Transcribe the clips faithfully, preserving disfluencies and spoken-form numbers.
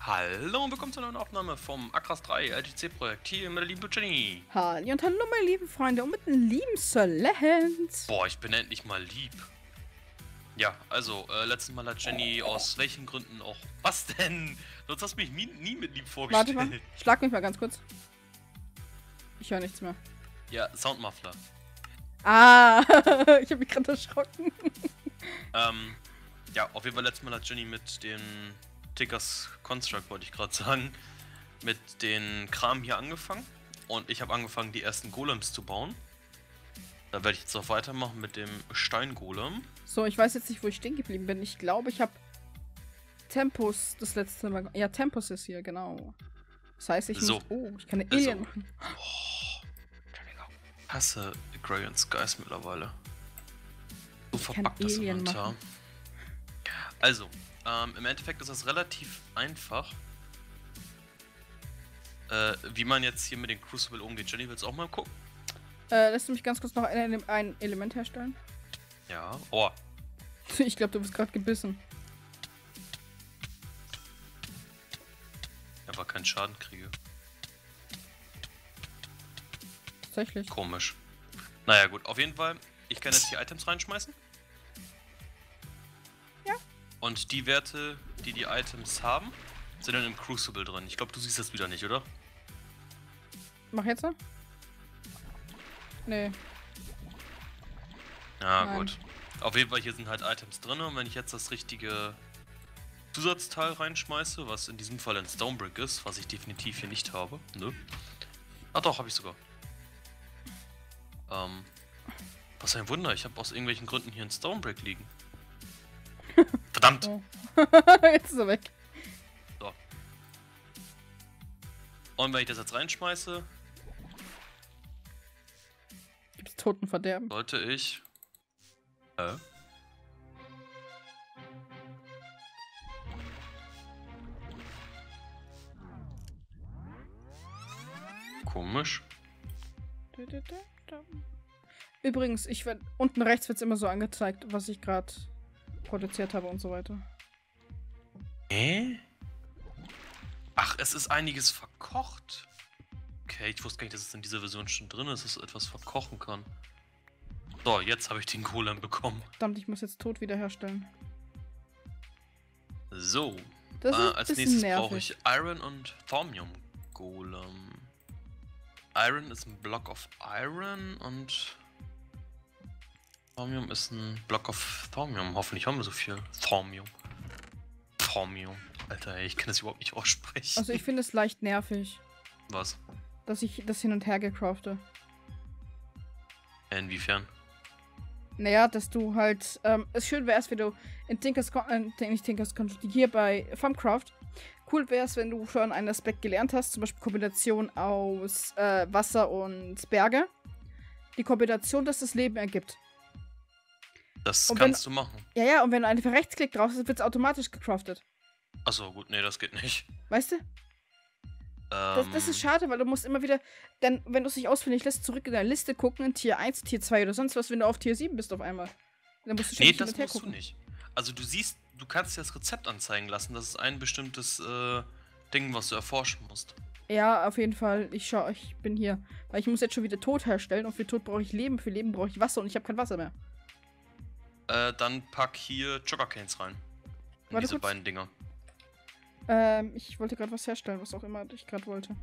Hallo und willkommen zu einer neuen Aufnahme vom Akras drei L G C-Projekt hier mit der lieben Jenny. Halli und hallo meine lieben Freunde und mit dem lieben Sir Lance. Boah, ich bin endlich mal lieb. Ja, also, äh, letztes Mal hat Jenny aus welchen Gründen auch... Was denn? Sonst hast du mich nie, nie mit lieb vorgestellt. Warte mal, schlag mich mal ganz kurz. Ich höre nichts mehr. Ja, Soundmuffler. Ah, ich habe mich gerade erschrocken. Ähm, ja, auf jeden Fall letztes Mal hat Jenny mit den Tickers Construct, wollte ich gerade sagen, mit den Kram hier angefangen. Und ich habe angefangen, die ersten Golems zu bauen. Da werde ich jetzt auch weitermachen mit dem Steingolem. So, ich weiß jetzt nicht, wo ich stehen geblieben bin. Ich glaube, ich habe Tempus das letzte Mal... Ja, Tempus ist hier, genau. Das heißt, ich So. muss... Oh, ich kann eine Also. Alien machen. Oh, ich hasse Grey Skies mittlerweile. So Ich kann verpackt das Alien Inventar. machen. Also, ähm, im Endeffekt ist das relativ einfach. Äh, wie man jetzt hier mit dem Crucible umgeht. Jenny, willst du auch mal gucken? Äh, lässt du mich ganz kurz noch ein, ein Element herstellen? Ja. Oh. Ich glaube, du bist gerade gebissen. Aber keinen Schaden kriege. Tatsächlich. Komisch. Naja, gut. Auf jeden Fall, ich kann jetzt hier Items reinschmeißen. Ja. Und die Werte, die die Items haben, sind dann im Crucible drin. Ich glaube, du siehst das wieder nicht, oder? Mach jetzt so? Nee. Ja, Nein. gut. Auf jeden Fall, hier sind halt Items drin. Und wenn ich jetzt das richtige Zusatzteil reinschmeiße, was in diesem Fall ein Stonebrick ist, was ich definitiv hier nicht habe. Nö. Ah doch, habe ich sogar. Ähm. Was ein Wunder, ich habe aus irgendwelchen Gründen hier ein Stonebrick liegen. Verdammt! Oh. Jetzt ist er weg. So. Und wenn ich das jetzt reinschmeiße, Gibt's Totenverderben? sollte ich... Äh? Komisch. Übrigens, ich werd, unten rechts wird es immer so angezeigt, was ich gerade produziert habe und so weiter. Hä? Ach, es ist einiges verkocht. Okay, ich wusste gar nicht, dass es in dieser Version schon drin ist, dass es etwas verkochen kann. So, jetzt habe ich den Golem bekommen. Verdammt, ich muss jetzt Tod wiederherstellen. So, Das äh, ist als ein bisschen nächstes brauche nervig. ich Iron und Thaumium Golem. Iron ist ein Block of Iron und Thaumium ist ein Block of Thaumium. Hoffentlich haben wir so viel Thaumium. Thaumium. Alter, ey, ich kann das überhaupt nicht aussprechen. Also ich finde es leicht nervig, Was? dass ich das hin und her gecrafte. Inwiefern? Naja, dass du halt, ähm, es schön wäre es, wenn du in Tinkers, Con- äh, nicht Tinkers Con- hier bei Farmcraft, cool wäre es, wenn du schon einen Aspekt gelernt hast, zum Beispiel Kombination aus äh, Wasser und Berge. Die Kombination, dass das Leben ergibt. Das Und wenn- kannst du machen. Ja, ja, und wenn du einfach Rechtsklick drauf hast, wird es automatisch gecraftet. Achso, gut, nee, das geht nicht. Weißt du? Das, das ist schade, weil du musst immer wieder, dann, wenn du es nicht ausfindig lässt, zurück in deine Liste gucken, in Tier eins, Tier zwei oder sonst was, wenn du auf Tier sieben bist auf einmal. Dann musst du Nee, ständig hin das und her musst du gucken. nicht. Also du siehst, du kannst dir das Rezept anzeigen lassen. Das ist ein bestimmtes äh, Ding, was du erforschen musst. Ja, auf jeden Fall. Ich schau, ich bin hier. Weil ich muss jetzt schon wieder Tod herstellen und für Tod brauche ich Leben, für Leben brauche ich Wasser und ich habe kein Wasser mehr. Äh, dann pack hier Sugarcanes rein. In Warte diese kurz. beiden Dinger. Ähm, ich wollte gerade was herstellen, was auch immer ich gerade wollte.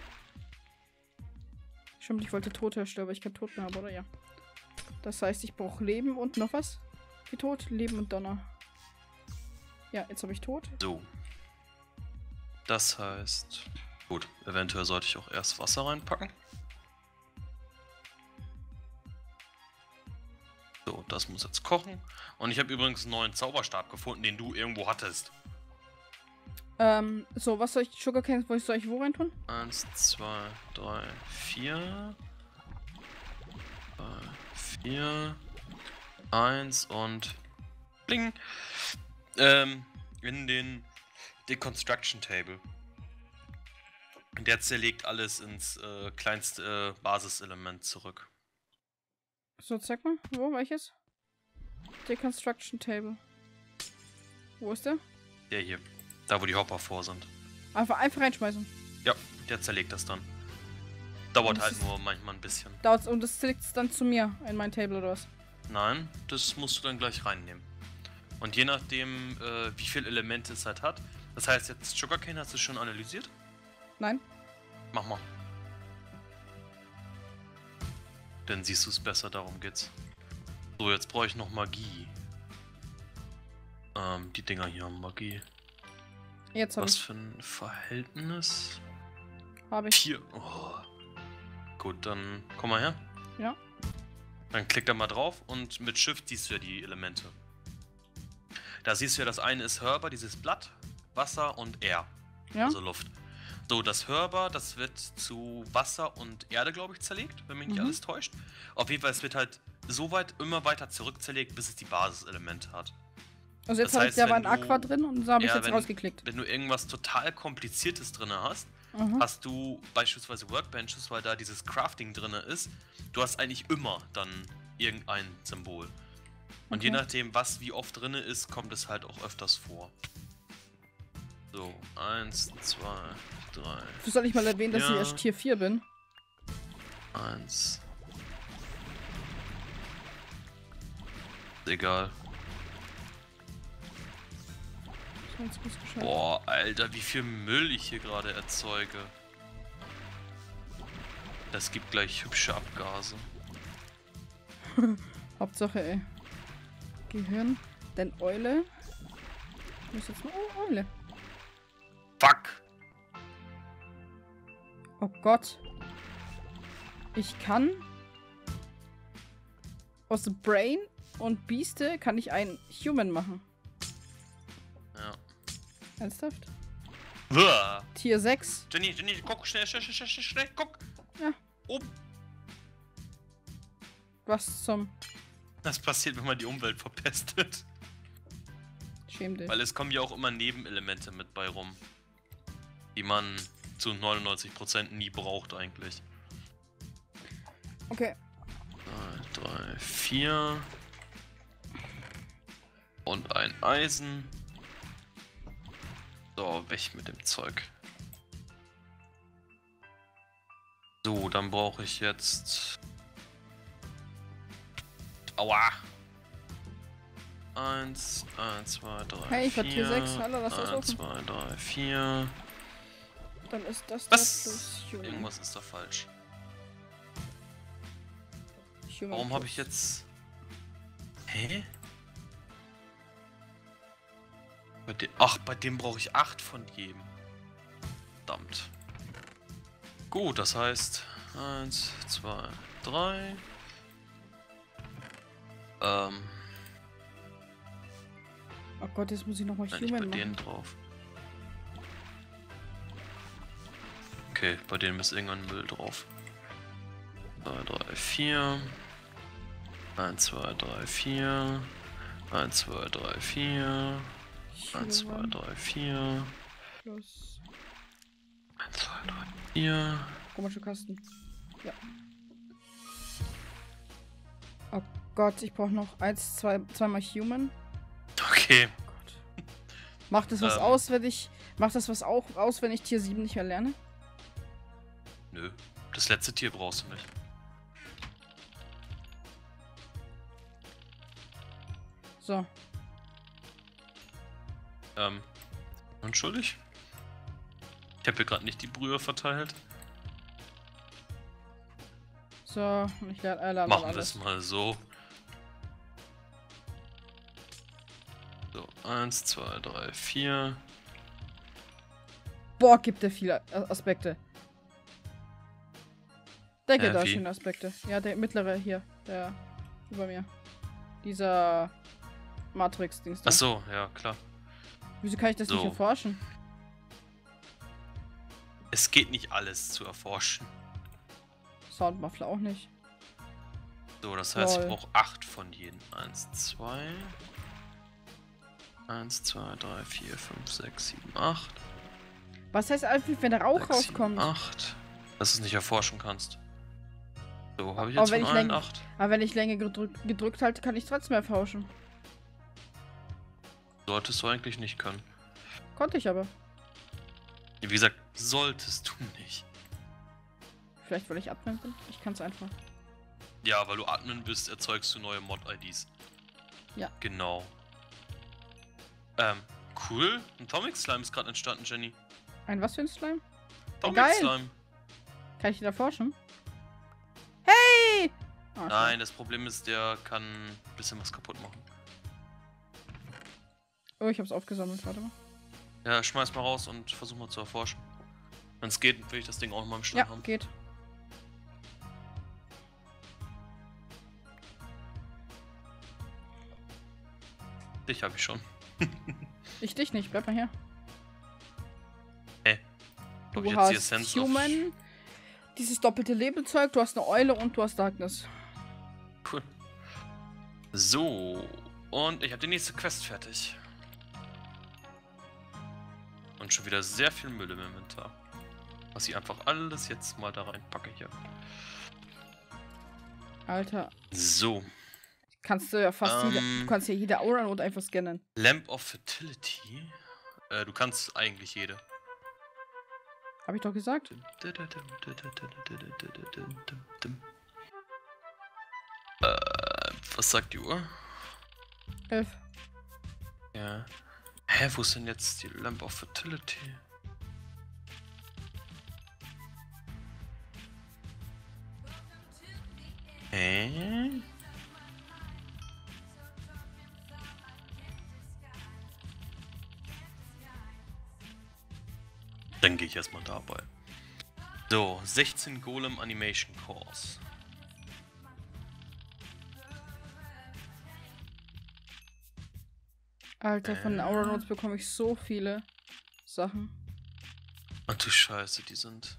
Stimmt, ich wollte Tod herstellen, weil ich kein Tod mehr habe, oder ja. Das heißt, ich brauche Leben und noch was? Für Tod, Leben und Donner. Ja, jetzt habe ich Tod. So. Das heißt... Gut, eventuell sollte ich auch erst Wasser reinpacken. So, das muss jetzt kochen. Und ich habe übrigens einen neuen Zauberstab gefunden, den du irgendwo hattest. Ähm, so, was soll ich, Sugarcane, wo soll ich wo rein tun? Eins, zwei, drei, vier. Drei, vier. Eins und. Bling! Ähm, in den Deconstruction Table. Der zerlegt alles ins äh, kleinste äh, Basiselement zurück. So, zeig mal, wo, welches? Deconstruction Table. Wo ist der? Der hier. Da, wo die Hopper vor sind. Einfach, einfach reinschmeißen. Ja, der zerlegt das dann. Dauert das halt ist- nur manchmal ein bisschen. Dauert's, und das zerlegt es dann zu mir in mein Table oder was? Nein, das musst du dann gleich reinnehmen. Und je nachdem, äh, wie viele Elemente es halt hat. Das heißt, jetzt Sugarcane hast du schon analysiert? Nein? Mach mal. Dann siehst du es besser, darum geht's. So, jetzt brauche ich noch Magie. Ähm, die Dinger hier haben Magie. Jetzt habe Was ich. für ein Verhältnis? Habe ich. Vier. Oh. Gut, dann komm mal her. Ja. Dann klick da mal drauf und mit Shift siehst du ja die Elemente. Da siehst du ja, das eine ist Hörbar, dieses Blatt, Wasser und Air. Ja. Also Luft. So, das Hörbar, das wird zu Wasser und Erde, glaube ich, zerlegt, wenn mich nicht Mhm. alles täuscht. Auf jeden Fall, es wird halt so weit immer weiter zurück zerlegt, bis es die Basiselemente hat. Also jetzt Das habe ich heißt, da war wenn ein du- Aqua drin und so habe ich Ja, jetzt wenn- rausgeklickt. Wenn du irgendwas total Kompliziertes drin hast, Mhm. hast du beispielsweise Workbenches, weil da dieses Crafting drin ist, du hast eigentlich immer dann irgendein Symbol. Und Okay. je nachdem, was wie oft drin ist, kommt es halt auch öfters vor. So, eins, zwei, drei, Du soll ich mal erwähnen, dass ich Ja. erst Tier vier bin? eins. Egal. So, jetzt muss ich Boah, Alter, wie viel Müll ich hier gerade erzeuge. Das gibt gleich hübsche Abgase. Hauptsache, ey. Gehirn. Denn Eule. Ich muss jetzt mal. Oh, Eule. Fuck! Oh Gott. Ich kann. Aus Brain und Bieste kann ich einen Human machen. Ja. Ernsthaft? Uah. Tier sechs. Jenny, Jenny, guck, schnell, schnell, schnell, schnell, schnell, guck! Ja. Oben! Was zum. Das passiert, wenn man die Umwelt verpestet. Schäm dich. Weil es kommen ja auch immer Nebenelemente mit bei rum. Die man zu neunundneunzig Prozent nie braucht eigentlich. Okay. zwei, drei, vier. Und ein Eisen. So, weg mit dem Zeug. So, dann brauche ich jetzt... Aua! Eins, eins, zwei, drei, Hey, ich war vier. Tier sechs. Hallo, lass das Eins, offen. zwei, drei, vier. Dann ist das da Was? plus Human. Irgendwas ist da falsch. Human Warum habe plus. ich jetzt... Hä? Bei dem... Ach, bei dem brauche ich acht von jedem. Verdammt. Gut, das heißt... Eins, zwei, drei. Ähm... Oh Gott, jetzt muss ich nochmal Nein, nicht bei Human denen machen. drauf. Okay, bei denen ist irgendein Müll drauf. zwei, drei, vier. eins, zwei, drei, vier. eins, zwei, drei, vier. eins, zwei, Human drei, vier. plus. eins, zwei, drei, vier. Komische Kasten. Ja. Oh Gott, ich brauche noch eins, zwei, zweimal Human. Okay. Oh Gott. Macht das was Ähm. aus, wenn ich. Macht das was auch aus, wenn ich Tier sieben nicht mehr lerne? Nö. Das letzte Tier brauchst du nicht. So. Ähm. Unschuldig? Ich habe hier gerade nicht die Brühe verteilt. So, und ich lerne äh, lerne Machen wir alles. es mal so. So, eins, zwei, drei, vier. Boah, gibt der viele A- Aspekte. Der gibt Äh, da wie? schöne Aspekte. Ja, der mittlere hier. Der über mir. Dieser Matrix-Dings da. Ach so, ja, klar. Wieso kann ich das nicht So. erforschen? Es geht nicht alles zu erforschen. Soundmuffler auch nicht. So, das heißt, Lol. ich brauche acht von jedem. eins, zwei. eins, zwei, drei, vier, fünf, sechs, sieben, acht. Was heißt einfach, wenn der Rauch sechs, sieben, rauskommt? acht. Dass du es nicht erforschen kannst. So, habe ich Aber jetzt wenn von ich allen läng- acht. Aber wenn ich länger gedrück gedrückt halte, kann ich trotzdem erforschen. Solltest du eigentlich nicht können. Konnte ich aber. Wie gesagt, solltest du nicht. Vielleicht, weil ich Admin bin. Ich kann es einfach. Ja, weil du Admin bist, erzeugst du neue Mod-I Ds. Ja. Genau. Ähm, cool. Ein Atomic Slime ist gerade entstanden, Jenny. Ein was für ein Slime? Atomic geil. Slime. Kann ich die da forschen? Hey! Oh, Nein, das Problem ist, der kann ein bisschen was kaputt machen. Oh, ich hab's aufgesammelt. Warte mal. Ja, schmeiß mal raus und versuch mal zu erforschen. Wenn es geht, will ich das Ding auch mal im Stand Ja, haben. geht. Dich habe ich schon. Ich dich nicht. Bleib mal hier. Hey. Du Ob ich jetzt die hast Essenz auf- Human, dieses doppelte Lebenzeug, du hast eine Eule und du hast Darkness. Cool. So. Und ich habe die nächste Quest fertig. Und schon wieder sehr viel Müll im Inventar. Was ich einfach alles jetzt mal da reinpacke hier. Alter, So. kannst du ja fast Ähm. jede, du kannst ja jede Aura Note einfach scannen. Lamp of Fertility. Äh, du kannst eigentlich jede. Hab ich doch gesagt. Äh, was sagt die Uhr? Elf. Ja. Hä, wo ist denn jetzt die Lamp of Fertility? Hä? Dann gehe ich erstmal dabei. So, sechzehn Golem Animation Cores. Alter, von den Äh. Aura Notes bekomme ich so viele Sachen. Ach du Scheiße, die sind...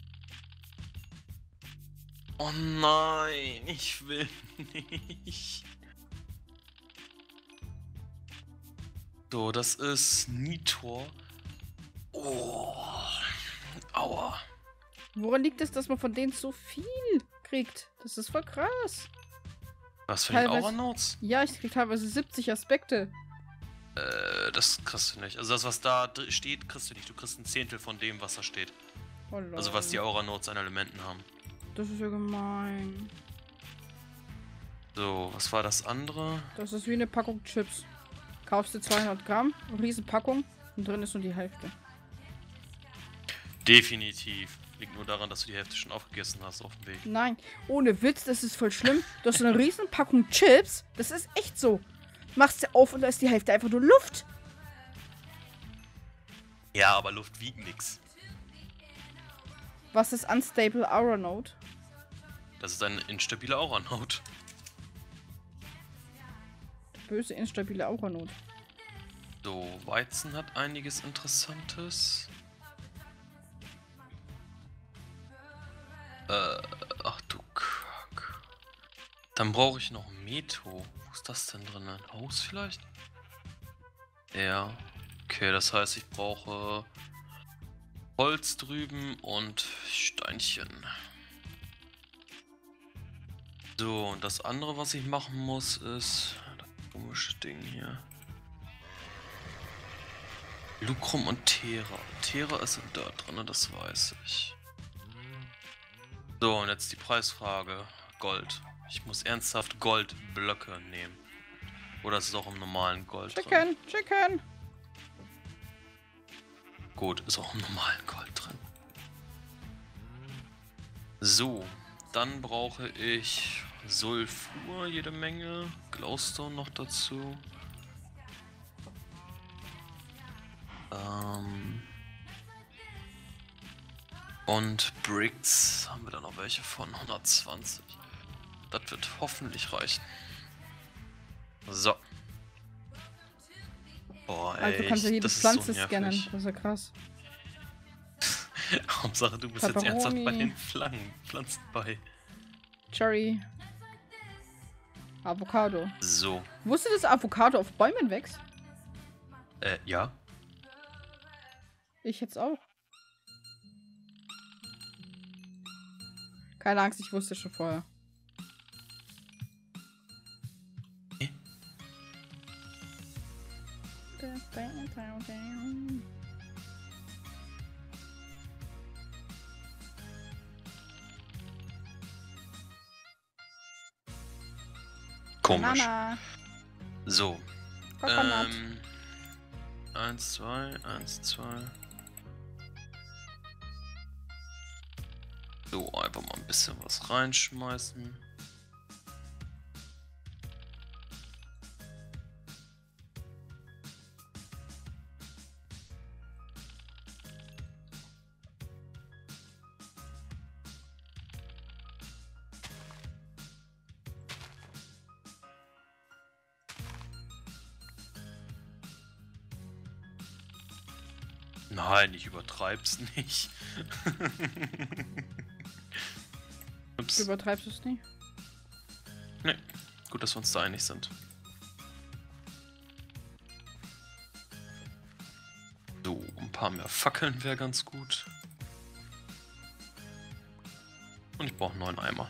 Oh nein, ich will nicht. So, das ist Nitor. Oh, aua. Woran liegt es, dass man von denen so viel kriegt? Das ist voll krass. Was für ein Teilweise- Aura Notes? Ja, ich krieg teilweise siebzig Aspekte. Äh, das kriegst du nicht. Also das, was da dr- steht, kriegst du nicht. Du kriegst ein Zehntel von dem, was da steht. Oh, lol. Also was die Aura Notes an Elementen haben. Das ist ja gemein. So, was war das andere? Das ist wie eine Packung Chips. Kaufst du zweihundert Gramm, eine riesen Packung und drin ist nur die Hälfte. Definitiv. Liegt nur daran, dass du die Hälfte schon aufgegessen hast auf dem Weg. Nein, ohne Witz, das ist voll schlimm. Du hast so eine riesen Packung Chips. Das ist echt so. Machst sie auf und da ist die Hälfte einfach nur Luft. Ja, aber Luft wiegt nix. Was ist Unstable Aura Node? Das ist eine instabile Aura-Note. Böse, instabile Aura Node. So, Weizen hat einiges Interessantes. Äh, ach du Kack. Dann brauche ich noch Meto. Wo ist das denn drin? Ein Haus vielleicht? Ja. Okay, das heißt, ich brauche Holz drüben und Steinchen. So, und das andere, was ich machen muss, ist das komische Ding hier. Lucrum und Terra. Terra ist da drin, das weiß ich. So, und jetzt die Preisfrage. Gold. Ich muss ernsthaft Goldblöcke nehmen. Oder ist es auch im normalen Gold drin? Chicken, Chicken. Gut, ist auch im normalen Gold drin. So, dann brauche ich Sulfur, jede Menge. Glowstone noch dazu. Ähm... Und Bricks haben wir da noch welche von hundertzwanzig. Das wird hoffentlich reichen. So. Boah, ey, Also du kannst ja jede das ist so Pflanze scannen. nervig. Das ist ja krass. Hauptsache, du bist jetzt ernsthaft bei Pepperoni. den Flangen, Pflanzen bei. Cherry. Avocado. So. Wusstest du, dass Avocado auf Bäumen wächst? Äh, ja. Ich jetzt auch. Keine Angst, ich wusste schon vorher. Hä? Komisch. Banana. So. Coconut. Ähm. Eins, zwei, eins, zwei. So, einfach mal ein bisschen was reinschmeißen. Nein, ich übertreib's nicht. Ups. Du übertreibst es nicht? Nee, gut, dass wir uns da einig sind. So, ein paar mehr Fackeln wäre ganz gut. Und ich brauche einen neuen Eimer.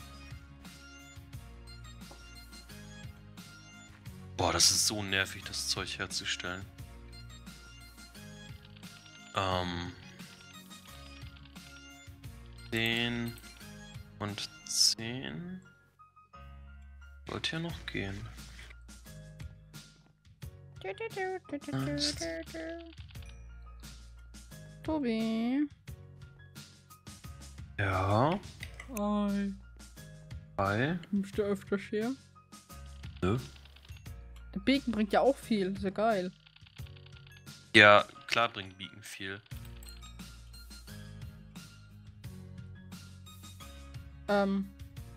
Boah, das ist so nervig, das Zeug herzustellen. Ähm. zehn und zehn. Sollte ja noch gehen. Tobi. Ja. Hi. Hi. Kommst du öfters her? Nö. Der Bacon bringt ja auch viel, ist ja geil. Ja, klar bringt Beacon viel. Ähm.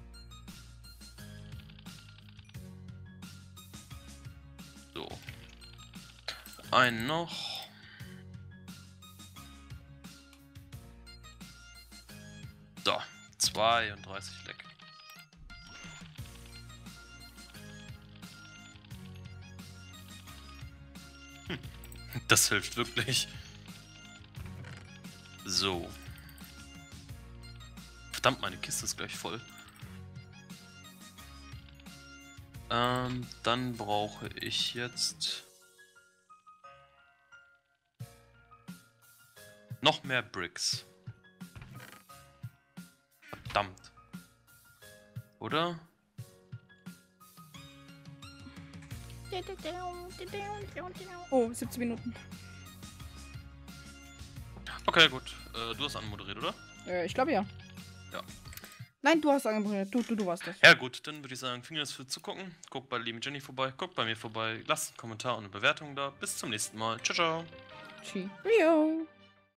So. Einen noch. So. zweiunddreißig Leck. Hm. Das hilft wirklich. So. Verdammt, meine Kiste ist gleich voll. Ähm, dann brauche ich jetzt noch mehr Bricks. Verdammt. Oder? Oh, siebzehn Minuten. Okay, gut. Äh, du hast anmoderiert, oder? Äh, ich glaube ja. Ja. Nein, du hast angemoderiert. Du, du, du warst das. Ja gut, dann würde ich sagen, vielen Dank fürs Zugucken. Guckt bei lieben Jenny vorbei, guckt bei mir vorbei, lasst einen Kommentar und eine Bewertung da. Bis zum nächsten Mal. Ciao, ciao. Cheerio.